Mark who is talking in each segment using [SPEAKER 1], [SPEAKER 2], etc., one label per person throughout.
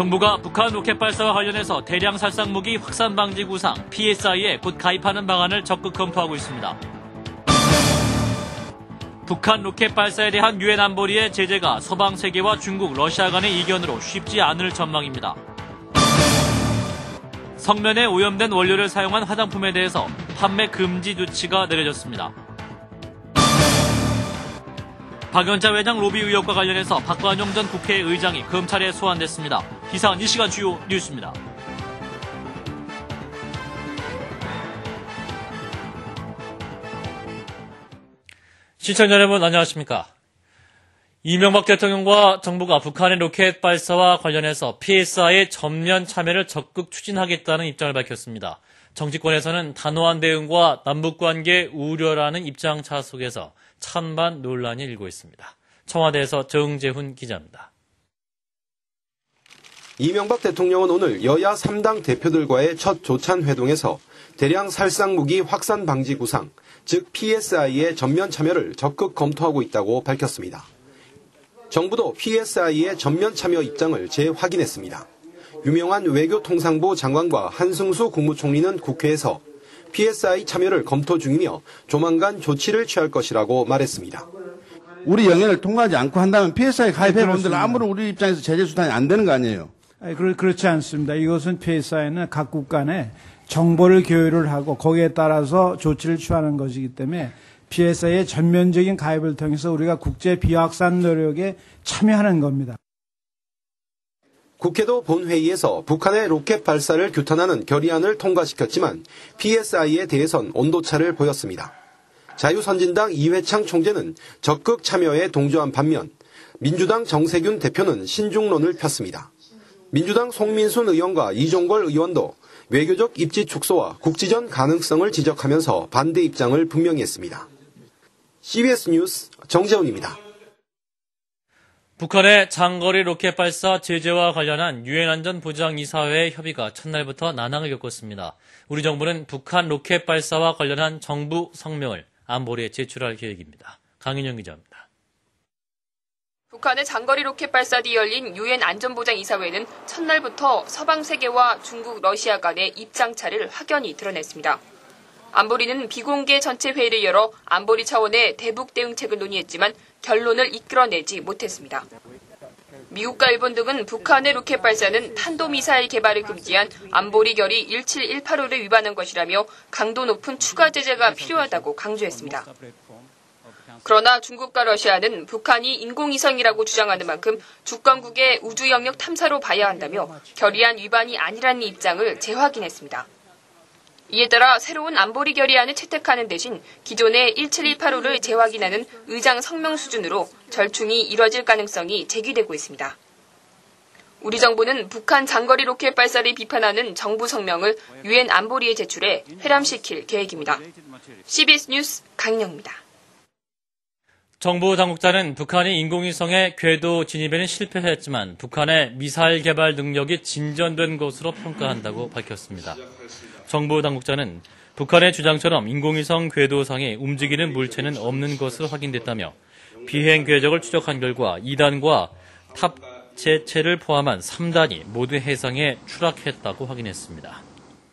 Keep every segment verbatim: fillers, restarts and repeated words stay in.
[SPEAKER 1] 정부가 북한 로켓 발사와 관련해서 대량 살상 무기 확산 방지 구상 피에스아이에 곧 가입하는 방안을 적극 검토하고 있습니다. 북한 로켓 발사에 대한 유엔 안보리의 제재가 서방 세계와 중국, 러시아 간의 이견으로 쉽지 않을 전망입니다. 성면에 오염된 원료를 사용한 화장품에 대해서 판매 금지 조치가 내려졌습니다. 박연자 회장 로비 의혹과 관련해서 박관용 전 국회의장이 검찰에 소환됐습니다. 이상은 이 시간 주요 뉴스입니다. 시청자 여러분 안녕하십니까? 이명박 대통령과 정부가 북한의 로켓 발사와 관련해서 피에스아이의 전면 참여를 적극 추진하겠다는 입장을 밝혔습니다. 정치권에서는 단호한 대응과 남북관계 우려라는 입장차 속에서 찬반 논란이 일고 있습니다. 청와대에서 정재훈 기자입니다.
[SPEAKER 2] 이명박 대통령은 오늘 여야 삼 당 대표들과의 첫 조찬 회동에서 대량 살상 무기 확산 방지 구상, 즉 피에스아이의 전면 참여를 적극 검토하고 있다고 밝혔습니다. 정부도 피에스아이의 전면 참여 입장을 재확인했습니다. 유명한 외교통상부 장관과 한승수 국무총리는 국회에서 피에스아이 참여를 검토 중이며 조만간 조치를 취할 것이라고 말했습니다.
[SPEAKER 3] 우리 영역을 통과하지 않고 한다면 피에스아이 가입해본들 아무런 우리 입장에서 제재 수단이 안 되는 거 아니에요?
[SPEAKER 4] 아니, 그렇지 않습니다. 이것은 피에스아이는 각국 간에 정보를 교류를 하고 거기에 따라서 조치를 취하는 것이기 때문에 피에스아이의 전면적인 가입을 통해서 우리가 국제 비확산 노력에 참여하는 겁니다.
[SPEAKER 2] 국회도 본회의에서 북한의 로켓 발사를 규탄하는 결의안을 통과시켰지만 피에스아이에 대해선 온도차를 보였습니다. 자유선진당 이회창 총재는 적극 참여에 동조한 반면 민주당 정세균 대표는 신중론을 폈습니다. 민주당 송민순 의원과 이종걸 의원도 외교적 입지 축소와 국지전 가능성을 지적하면서 반대 입장을 분명히 했습니다. 씨비에스 뉴스 정재훈입니다.
[SPEAKER 1] 북한의 장거리 로켓 발사 제재와 관련한 유엔 안전보장이사회의 협의가 첫날부터 난항을 겪었습니다. 우리 정부는 북한 로켓 발사와 관련한 정부 성명을 안보리에 제출할 계획입니다. 강인영 기자입니다.
[SPEAKER 5] 북한의 장거리 로켓 발사 뒤 열린 유엔 안전보장이사회는 첫날부터 서방 세계와 중국, 러시아 간의 입장차를 확연히 드러냈습니다. 안보리는 비공개 전체 회의를 열어 안보리 차원의 대북 대응책을 논의했지만 결론을 이끌어내지 못했습니다. 미국과 일본 등은 북한의 로켓 발사는 탄도미사일 개발을 금지한 안보리 결의 일칠일팔오를 위반한 것이라며 강도 높은 추가 제재가 필요하다고 강조했습니다. 그러나 중국과 러시아는 북한이 인공위성이라고 주장하는 만큼 주권국의 우주 영역 탐사로 봐야 한다며 결의안 위반이 아니라는 입장을 재확인했습니다. 이에 따라 새로운 안보리 결의안을 채택하는 대신 기존의 일칠일팔오를 재확인하는 의장 성명 수준으로 절충이 이뤄질 가능성이 제기되고 있습니다. 우리 정부는 북한 장거리 로켓 발사를 비판하는 정부 성명을 유엔 안보리에 제출해 회람시킬 계획입니다. 씨비에스 뉴스 강인영입니다.
[SPEAKER 1] 정부 당국자는 북한이 인공위성의 궤도 진입에는 실패했지만 북한의 미사일 개발 능력이 진전된 것으로 평가한다고 밝혔습니다. 정부 당국자는 북한의 주장처럼 인공위성 궤도상에 움직이는 물체는 없는 것으로 확인됐다며 비행 궤적을 추적한 결과 이 단과 탑재체를 포함한 삼 단이 모두 해상에 추락했다고 확인했습니다.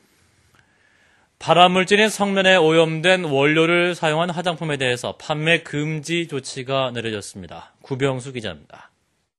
[SPEAKER 1] 발암물질인 성면에 오염된 원료를 사용한 화장품에 대해서 판매 금지 조치가 내려졌습니다. 구병수 기자입니다.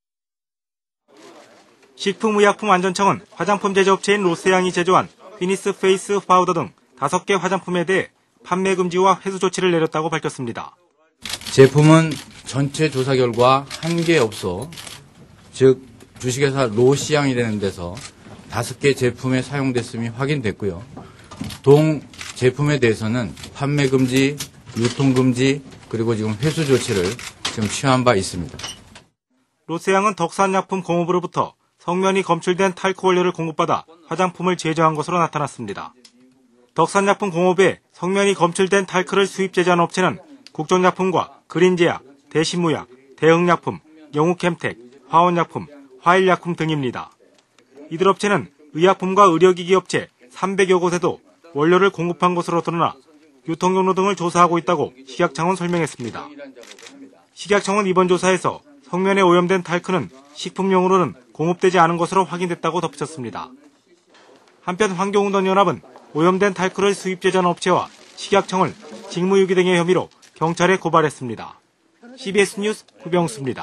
[SPEAKER 6] 식품의약품안전청은 화장품 제조업체인 로스양이 제조한 피니스 페이스 파우더 등 다섯 개 화장품에 대해 판매 금지와 회수 조치를 내렸다고 밝혔습니다.
[SPEAKER 7] 제품은 전체 조사 결과 한 개 업소, 즉 주식회사 로시양이라는 데서 다섯 개 제품에 사용됐음이 확인됐고요. 동 제품에 대해서는 판매 금지, 유통 금지, 그리고 지금 회수 조치를 지금 취한 바 있습니다.
[SPEAKER 6] 로스양은 덕산약품 공업으로부터 성면이 검출된 탈크 원료를 공급받아 화장품을 제조한 것으로 나타났습니다. 덕산약품 공업에 성면이 검출된 탈크를 수입 제조한 업체는 국정약품과 그린제약, 대신무약, 대흥약품, 영우캠텍, 화원약품, 화일약품 등입니다. 이들 업체는 의약품과 의료기기 업체 삼백여 곳에도 원료를 공급한 것으로 드러나 유통경로 등을 조사하고 있다고 식약청은 설명했습니다. 식약청은 이번 조사에서 성면에 오염된 탈크는 식품용으로는 공급되지 않은 것으로 확인됐다고 덧붙였습니다. 한편 환경운동연합은 오염된 탈크를 수입 제조한 업체와 식약청을 직무유기 등의 혐의로 경찰에 고발했습니다. 씨비에스 뉴스 구병수입니다.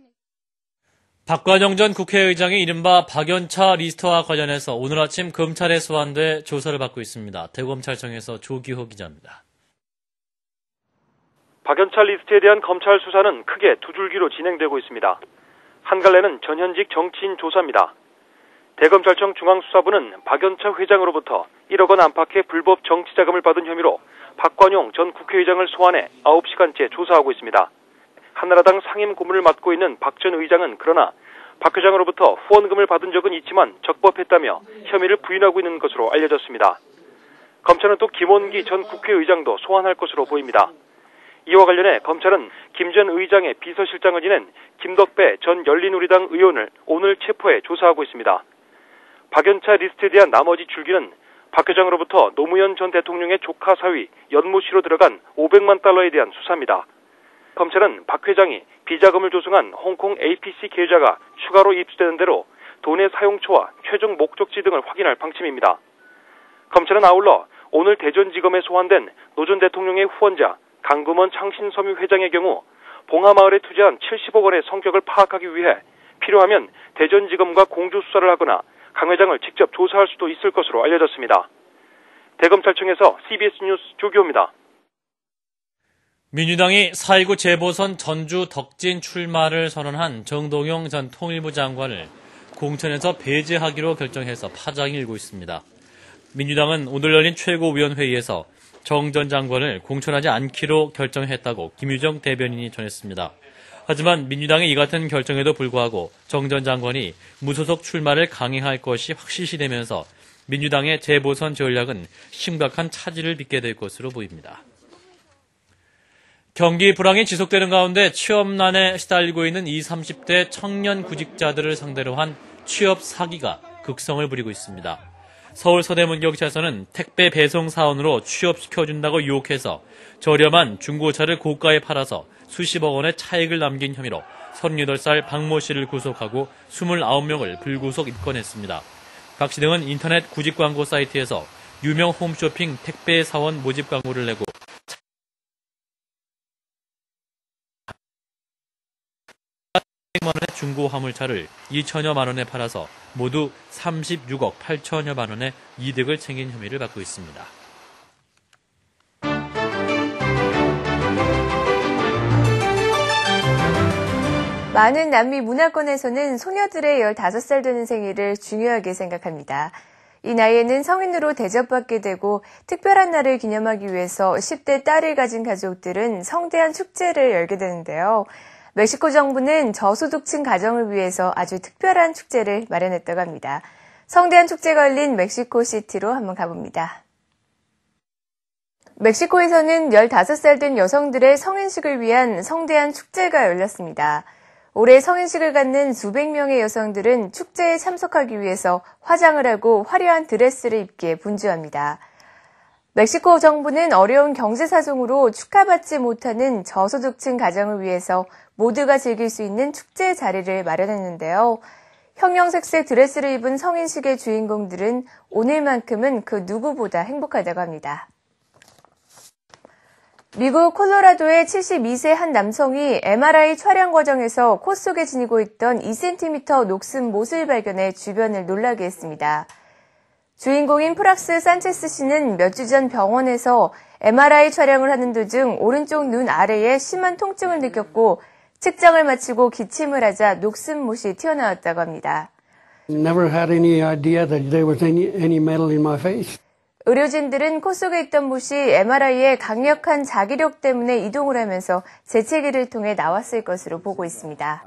[SPEAKER 1] 박관영 전 국회의장이 이른바 박연차 리스트와 관련해서 오늘 아침 검찰에 소환돼 조사를 받고 있습니다. 대검찰청에서 조기호 기자입니다.
[SPEAKER 8] 박연차 리스트에 대한 검찰 수사는 크게 두 줄기로 진행되고 있습니다. 한 갈래는 전현직 정치인 조사입니다. 대검찰청 중앙수사부는 박연차 회장으로부터 일억 원 안팎의 불법 정치자금을 받은 혐의로 박관용 전 국회의장을 소환해 아홉 시간째 조사하고 있습니다. 한나라당 상임 고문을 맡고 있는 박 전 의장은 그러나 박 회장으로부터 후원금을 받은 적은 있지만 적법했다며 혐의를 부인하고 있는 것으로 알려졌습니다. 검찰은 또 김원기 전 국회의장도 소환할 것으로 보입니다. 이와 관련해 검찰은 김 전 의장의 비서실장을 지낸 김덕배 전 열린우리당 의원을 오늘 체포해 조사하고 있습니다. 박연차 리스트에 대한 나머지 줄기는 박 회장으로부터 노무현 전 대통령의 조카 사위 연모 씨로 들어간 오백만 달러에 대한 수사입니다. 검찰은 박 회장이 비자금을 조성한 홍콩 에이피씨 계좌가 추가로 입수되는 대로 돈의 사용처와 최종 목적지 등을 확인할 방침입니다. 검찰은 아울러 오늘 대전지검에 소환된 노 전 대통령의 후원자 강금원 창신섬유 회장의 경우 봉하마을에 투자한 칠십억 원의 성격을 파악하기 위해 필요하면 대전지검과 공조수사를 하거나 강 회장을 직접 조사할 수도 있을 것으로 알려졌습니다. 대검찰청에서 씨비에스 뉴스 조기호입니다.
[SPEAKER 1] 민주당이 사 일구 재보선 전주 덕진 출마를 선언한 정동영 전 통일부 장관을 공천에서 배제하기로 결정해서 파장이 일고 있습니다. 민주당은 오늘 열린 최고위원회의에서 정 전 장관을 공천하지 않기로 결정했다고 김유정 대변인이 전했습니다. 하지만 민주당의 이 같은 결정에도 불구하고 정 전 장관이 무소속 출마를 강행할 것이 확실시되면서 민주당의 재보선 전략은 심각한 차질을 빚게 될 것으로 보입니다. 경기 불황이 지속되는 가운데 취업난에 시달리고 있는 이십, 삼십 대 청년 구직자들을 상대로 한 취업 사기가 극성을 부리고 있습니다. 서울 서대문경찰서는 택배 배송 사원으로 취업시켜준다고 유혹해서 저렴한 중고차를 고가에 팔아서 수십억 원의 차익을 남긴 혐의로 서른여덟 살 박모 씨를 구속하고 이십구 명을 불구속 입건했습니다. 박 씨 등은 인터넷 구직 광고 사이트에서 유명 홈쇼핑 택배 사원 모집 광고를 내고 백만 원의 중고 화물차를 이천여만 원에 팔아서 모두 삼십육억 팔천여만 원의 이득을 챙긴 혐의를 받고 있습니다.
[SPEAKER 9] 많은 남미 문화권에서는 소녀들의 열다섯 살 되는 생일을 중요하게 생각합니다. 이 나이에는 성인으로 대접받게 되고 특별한 날을 기념하기 위해서 십 대 딸을 가진 가족들은 성대한 축제를 열게 되는데요. 멕시코 정부는 저소득층 가정을 위해서 아주 특별한 축제를 마련했다고 합니다. 성대한 축제가 열린 멕시코시티로 한번 가봅니다. 멕시코에서는 열다섯 살 된 여성들의 성인식을 위한 성대한 축제가 열렸습니다. 올해 성인식을 갖는 수백 명의 여성들은 축제에 참석하기 위해서 화장을 하고 화려한 드레스를 입기에 분주합니다. 멕시코 정부는 어려운 경제 사정으로 축하받지 못하는 저소득층 가정을 위해서 모두가 즐길 수 있는 축제 자리를 마련했는데요. 형형색색 드레스를 입은 성인식의 주인공들은 오늘만큼은 그 누구보다 행복하다고 합니다. 미국 콜로라도의 칠십이 세 한 남성이 엠알아이 촬영 과정에서 코 속에 지니고 있던 이 센티미터 녹슨 못을 발견해 주변을 놀라게 했습니다. 주인공인 프락스 산체스 씨는 몇 주 전 병원에서 엠알아이 촬영을 하는 도중 오른쪽 눈 아래에 심한 통증을 느꼈고 측정을 마치고 기침을 하자 녹슨 못이 튀어나왔다고 합니다.
[SPEAKER 10] Never had any idea that there was any, any metal in my face.
[SPEAKER 9] 의료진들은 코 속에 있던 못이 엠알아이의 강력한 자기력 때문에 이동을 하면서 재채기를 통해 나왔을 것으로 보고 있습니다.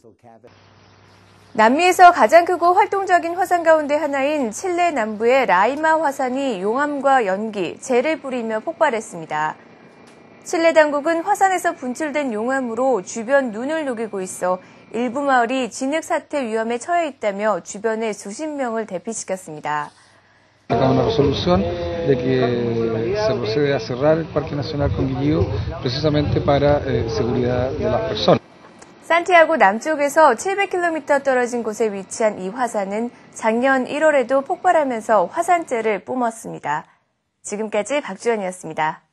[SPEAKER 9] 남미에서 가장 크고 활동적인 화산 가운데 하나인 칠레 남부의 라이마 화산이 용암과 연기, 재를 뿌리며 폭발했습니다. 칠레 당국은 화산에서 분출된 용암으로 주변 눈을 녹이고 있어 일부 마을이 진흙 사태 위험에 처해 있다며 주변에 수십 명을 대피시켰습니다.
[SPEAKER 11] una resolución de que se procede a cerrar el Parque Nacional Conguillío precisamente para eh, seguridad de las personas.
[SPEAKER 9] 산티아고 남쪽에서 칠백 킬로미터 떨어진 곳에 위치한 이 화산은 작년 일월에도 폭발하면서 화산재를 뿜었습니다. 지금까지 박주연이었습니다.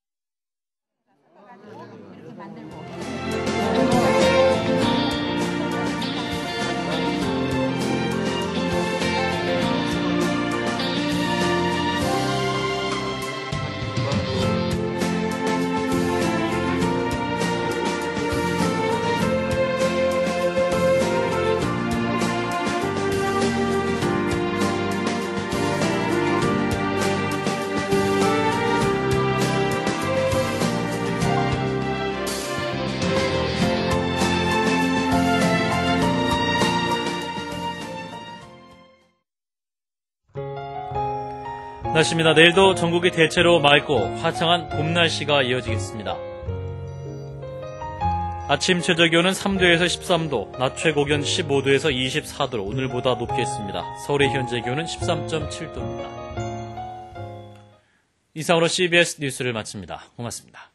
[SPEAKER 1] 날씨입니다. 내일도 전국이 대체로 맑고 화창한 봄 날씨가 이어지겠습니다. 아침 최저기온은 삼 도에서 십삼 도, 낮 최고기온 십오 도에서 이십사 도로 오늘보다 높겠습니다. 서울의 현재 기온은 십삼 점 칠 도입니다. 이상으로 씨비에스 뉴스를 마칩니다. 고맙습니다.